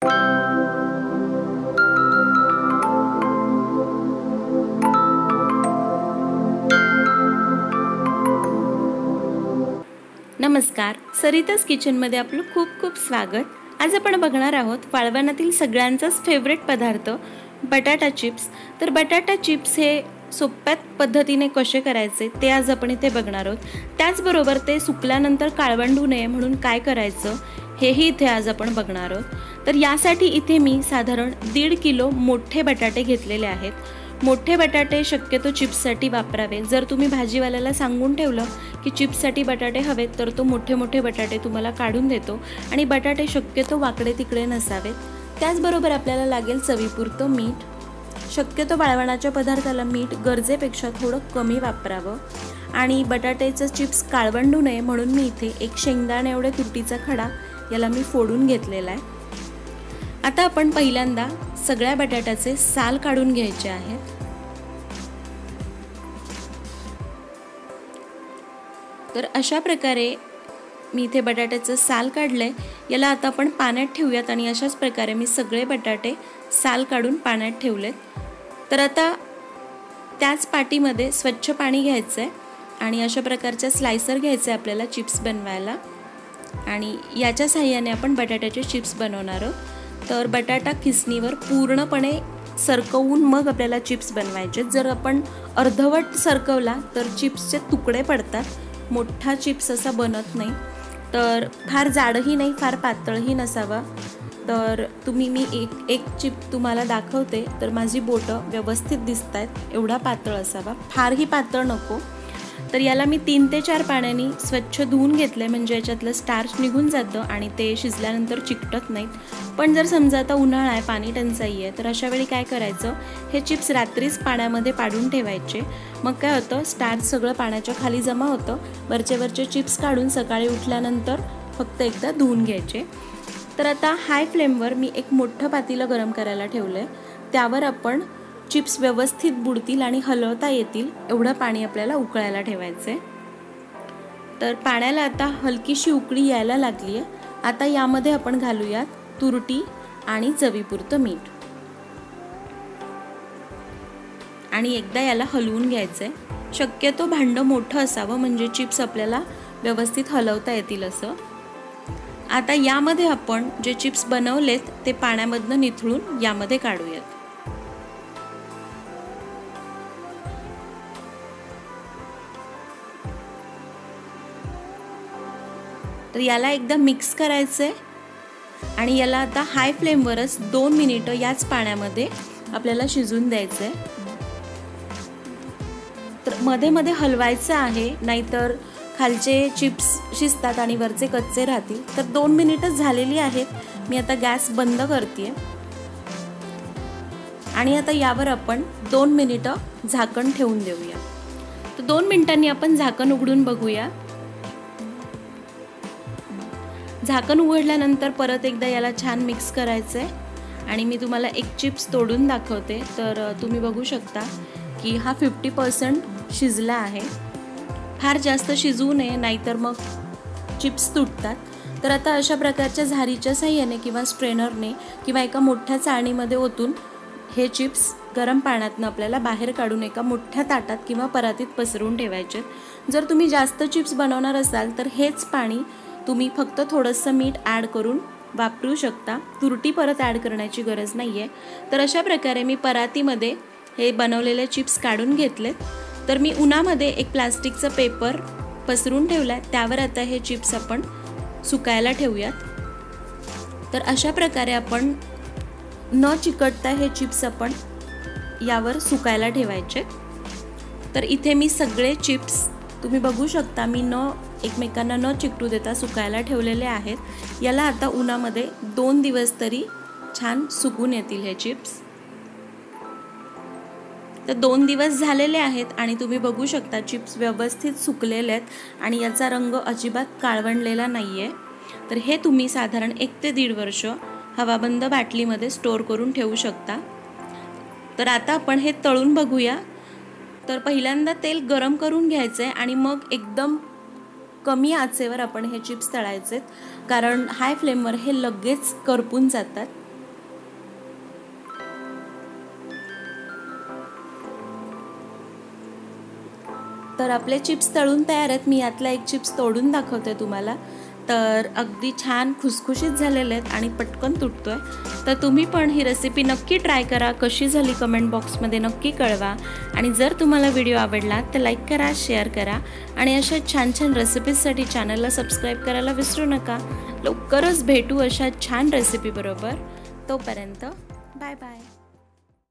नमस्कार, सरिताज किचनमध्ये आपलं खूप खूप स्वागत। आज आपण बघणार आहोत वाळवणातील सगळ्यांचाच फेवरेट पदार्थ बटाटा चिप्स। तर बटाटा चिप्स हे सोप्या पद्धतीने कसे करायचे ते आज आपण इथे बघणार आहोत। त्याचबरोबर ते सुकल्यानंतर काळवंडू नये म्हणून काय करायचं हेही इथे आज आपण बघणार आहोत। तर यासाठी इथे मी साधारण 1.5 किलो मोठे बटाटे घेतलेले आहेत। मोठे बटाटे शक्यतो चिप्ससाठी वापरावे। जर तुम्ही भाजीवाल्याला सांगून ठेवलं की चिप्ससाठी बटाटे हवेत तर तो मोठे मोठे बटाटे तुम्हाला काढून देतो आणि बटाटे शक्यतो वाकडे तिकडे नसावेत। त्याचबरोबर आपल्याला लागेल चवीपुरतं मीठ। शक्यतो वाळवणाच्या पदार्थाला मीठ गरजेपेक्षा थोडं कमी वापरावं आणि बटाट्याचे चिप्स काळवंडू नये म्हणून मी इथे एक शेंगदाणे एवढे तुरटीचा खडा याला मी फोडून घेतलेला आहे। आता आपण पहिल्यांदा सगळ्या बटाट्याचे साल काढून घ्यायचे आहेत। तर अशा प्रकारे मी इथे बटाट्याचं साल काढलंय। याला आता आपण पाण्यात ठेवूयात आणि अशाच प्रकारे मी सगळे बटाटे साल काढून पाण्यात ठेवलेत। तर आता त्याच पाटीमध्ये स्वच्छ पाणी घ्यायचंय आणि अशा प्रकारच्या स्लायसर घ्यायचे आपल्याला चिप्स बनवायला आणि याच्या सहाय्याने आपण बटाट्याचे चिप्स बनवणार आहोत। तर बटाटा खिसणीवर पूर्णपणे सरकवून मग आपल्याला चिप्स बनवायचे। जर आपण अर्धवट सरकवला तर चिप्सचे तुकडे पडतात, मोठा चिप्स असा बनत नाही। तर फार जाडही नाही फार पातळही नसावा। तर मी एक चिप तुम्हाला दाखवते तर माझी बोटं व्यवस्थित दिसतात एवढा पातळ असावा, फारही पातळ नको। तर याला मी 3 ते 4 पाण्याने स्वच्छ धुवून घेतले म्हणजे याच्यातलं स्टार्च निघून जातं आणि ते शिजल्यानंतर चिकटत नाहीत। पण जर समजा आता उन्हाळा आहे, पाणी टंचाई आहे, तर अशा वेळी काय करायचं, हे चिप्स रात्रीच पाण्यामध्ये पाडून ठेवायचे। मग काय होतं, स्टार्च सगळं पाण्याच्या खाली जमा होतं। वरचे चिप्स काढून सकाळी उठल्यानंतर फक्त एकदा धुवून घ्यायचे। तर आता हाय फ्लेमवर मी एक मोठं पातेलं गरम करायला ठेवलंय। त्यावर आपण चिप्स व्यवस्थित बुडतील आणि हलवता येतील एवढं पाणी आपल्याला उकळायला ठेवायचे। तर पाण्याला आता हलकीशी उकळी यायला लागली आहे। आता यामध्ये आपण घालूयात तुरटी आणि चवीपुरतं मीठ आणि एकदा याला हलवून घ्यायचंय। शक्यतो भांडं मोठं असावं म्हणजे चिप्स आपल्याला व्यवस्थित हलवता येतील असं। आता यामध्ये आपण जे चिप्स बनवलेत ते पाण्यामधनं निथळून यामध्ये काढूयात। तर याला एकदा मिक्स करायचंय आणि याला आता हाय फ्लेमवरच 2 मिनिटं याच पाण्यामध्ये आपल्याला शिजून द्यायचंय। तर मध्ये मध्ये हलवायचं आहे, नाहीतर खालचे चिप्स शिजतात आणि वरचे कच्चे राहतील। तर 2 मिनिटं झालेली आहेत। मी आता गॅस बंद करतेय आणि आता यावर आपण 2 मिनिटं झाकण ठेवून देऊया। तर 2 मिनिटांनी आपण झाकण उघडून बघूया। झाकण उघडल्यानंतर परत एकदा याला छान मिक्स करायचंय आणि मी तुम्हाला एक चिप्स तोडून दाखवते। तर तुम्ही बघू शकता की हा 50% शिजला आहे। फार जास्त शिजवू नये नाहीतर मग चिप्स तुटतात। तर आता अशा प्रकारच्या झारीच्या साहाय्याने किंवा स्ट्रेनरने किंवा एका मोठ्या चाळणीमध्ये ओतून हे चिप्स गरम पाण्यातून आपल्याला बाहेर काढून एका मोठ्या ताटात किंवा परातीत पसरून ठेवायचे। जर तुम्ही जास्त चिप्स बनवणार असाल तर हेच पाणी तुम्ही फक्त थोडंसं मीठ ॲड करून वापरू शकता, तुरटी परत ॲड करण्याची गरज नाही आहे। तर अशा प्रकारे मी परातीमध्ये हे बनवलेले चिप्स काढून घेतलेत। तर मी उन्हामध्ये एक प्लास्टिकचा पेपर पसरून ठेवला आहे, त्यावर आता हे चिप्स आपण सुकायला ठेवूयात। तर अशा प्रकारे आपण न चिकटता हे चिप्स आपण यावर सुकायला ठेवायचे। तर इथे मी सगळे चिप्स तुम्ही बघू शकता मी एकमेकांना न चिकटू देता सुकायला ठेवलेले आहेत। याला आता उन्हामध्ये 2 दिवस तरी छान सुकून येतील हे चिप्स। तर 2 दिवस झालेले आहेत आणि तुम्ही बघू शकता चिप्स व्यवस्थित सुकलेले आहेत आणि याचा रंग अजिबात काळवंडलेला नाहीये। तर हे तुम्ही साधारण 1 ते 1.5 वर्ष हवाबंद बाटलीमध्ये स्टोअर करून ठेवू शकता। तर आता आपण हे तळून बघूया। तर पहिल्यांदा तेल गरम करून घ्यायचंय आणि मग एकदम कमी आचेवर आपण हे चिप्स तळायचे, कारण हाय फ्लेमवर हे लगेच करपून जातात। तर आपले चिप्स तळून तयार आहेत। मी यातला एक चिप्स तोडून दाखवते तुम्हाला। तर अगदी छान खुसखुशीत झालेले आहेत आणि पटकन तुटतोय। तर तुम्ही पण ही रेसिपी नक्की ट्राय करा, कशी झाली कमेंट बॉक्समध्ये नक्की कळवा। आणि जर तुम्हाला व्हिडिओ आवडला तर लाईक करा, शेअर करा आणि अशा छान छान रेसिपीजसाठी चॅनलला सबस्क्राईब करायला विसरू नका। लवकरच भेटू अशा छान रेसिपी बरोबर। तोपर्यंत बाय बाय।